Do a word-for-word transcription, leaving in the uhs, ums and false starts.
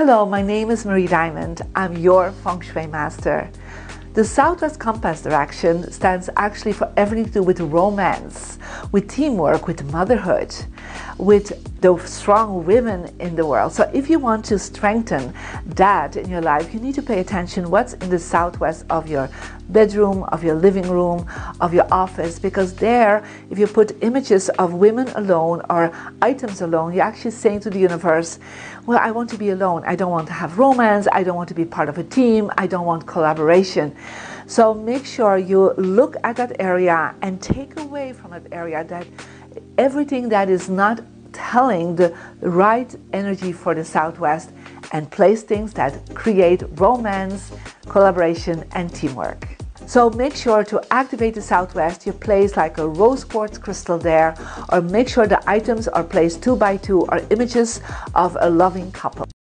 Hello, my name is Marie Diamond. I'm your Feng Shui master. The Southwest Compass direction stands actually for everything to do with romance, with teamwork, with motherhood, with the strong women in the world. So if you want to strengthen that in your life, you need to pay attention what's in the southwest of your bedroom, of your living room, of your office, because there, if you put images of women alone or items alone, you're actually saying to the universe, well, I want to be alone. I don't want to have romance. I don't want to be part of a team. I don't want collaboration. So make sure you look at that area and take away from that area that everything that is not telling the right energy for the Southwest, and place things that create romance, collaboration, and teamwork. So make sure to activate the Southwest. You place like a rose quartz crystal there, or make sure the items are placed two by two or images of a loving couple.